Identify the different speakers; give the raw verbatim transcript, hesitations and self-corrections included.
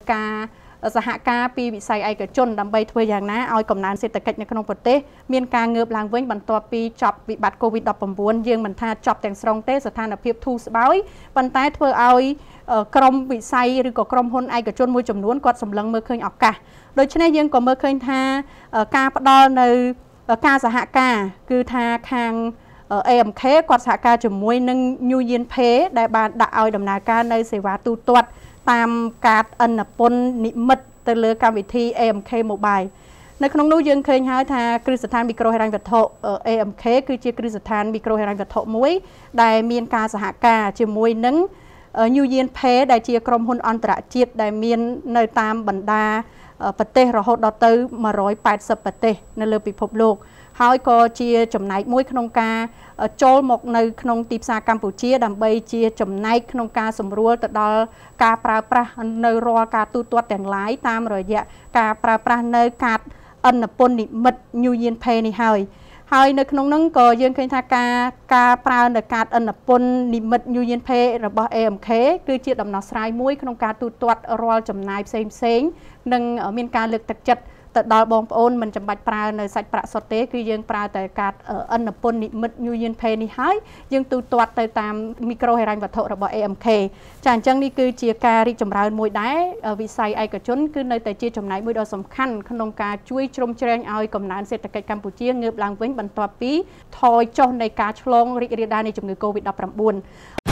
Speaker 1: ការសហការពីវិស័យឯកជនដើម្បីធ្វើយ៉ាងណាឲ្យកំណើនសេដ្ឋកិច្ចនៅក្នុងប្រទេសមានការងើបឡើងវិញបន្ទាប់ពីចប់វិបត្តិ COVID 19 យើងមិនថាចប់ទាំងស្រុងទេស្ថានភាពធូរស្បើយប៉ុន្តែធ្វើឲ្យក្រុមវិស័យឬក៏ក្រុមហ៊ុនឯកជនមួយចំនួនគាត់សម្លឹងមើលឃើញឱកាសដូច្នេះយើងក៏មើលឃើញថាការផ្ដល់នៅការសហការគឺថាខាង เอ เอ็ม เค គាត់សហការជាមួយនឹង New Yen Pay ដែលបានដាក់ឲ្យដំណើរការនៅសេវាទូទាត់តាមកាតអនុពន្ធនិមិត្តទៅលើកម្មវិធី เอ เอ็ม เค Mobile នៅក្នុងនោះយើងឃើញហើយថាគ្រឹះស្ថានមីក្រូហិរញ្ញវត្ថុ เอ เอ็ม เค គឺជាគ្រឹះស្ថានមីក្រូហិរញ្ញវត្ថុមួយដែលមានការសហការជាមួយនឹង New Yen Pay ដែលជាក្រុមហ៊ុនអន្តរជាតិដែលមាននៅតាមបណ្ដាប្រទេសរហូតដល់ទៅone hundred eightyប្រទេសនៅលើពិភពលោកហើយក៏ជាចំណែកមួយក្នុងការចូលមកនៅក្នុងទីផ្សារកម្ពុជាដើម្បីជាចំណែកក្នុងការសម្រួលទៅដល់ការប្រើប្រាស់នៅរាល់ការទូទាត់ទាំងឡាយតាមរយៈការប្រើប្រាស់នៅកាតអនុពន្ធនិមិត្ត New Yen Pay នេះហើយហើយនៅក្នុងនោះក៏យើងឃើញថាការការប្រើនៅកាតអនុពន្ធនិមិត្ត New Yen Pay របស់ เอ เอ็ม เค គឺជាដំណោះស្រាយមួយក្នុងការទូទាត់រាល់ចំណាយផ្សេងៗនិងមានការលើកទឹកចិត្តទៅដល់បងប្អូនមិនចាំបាច់ប្រើនៅសាច់ប្រាក់សុទ្ធទេគឺយើងប្រើតែកាតអនុពន្ធនិមិត្ត New Yen Pay នេះហើយយើងទូទាត់ទៅតាមមីក្រូហិរញ្ញវត្ថុរបស់ เอ เอ็ม เค ចាអញ្ចឹងនេះគឺជាការរីកចម្រើនមួយដែរវិស័យឯកជនគឺនៅតែជាចំណែកមួយដ៏សំខាន់ក្នុងការជួយជ្រោមជ្រែងឲ្យកំណើនសេដ្ឋកិច្ចកម្ពុជាងើបឡើងវិញបន្ទាប់ពីថយចុះនៃការឆ្លងរីករាលដាលនៃជំងឺ COVID 19